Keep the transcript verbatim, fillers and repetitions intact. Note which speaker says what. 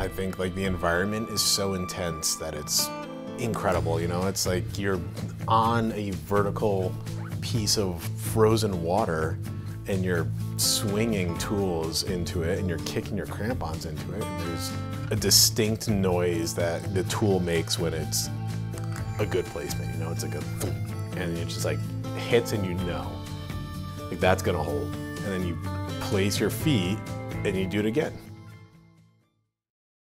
Speaker 1: I think like the environment is so intense that it's incredible, you know? It's like you're on a vertical piece of frozen water and you're swinging tools into it and you're kicking your crampons into it, and there's a distinct noise that the tool makes when it's a good placement, you know? It's like a thump, and it just like hits and you know, like that's gonna hold. And then you place your feet and you do it again.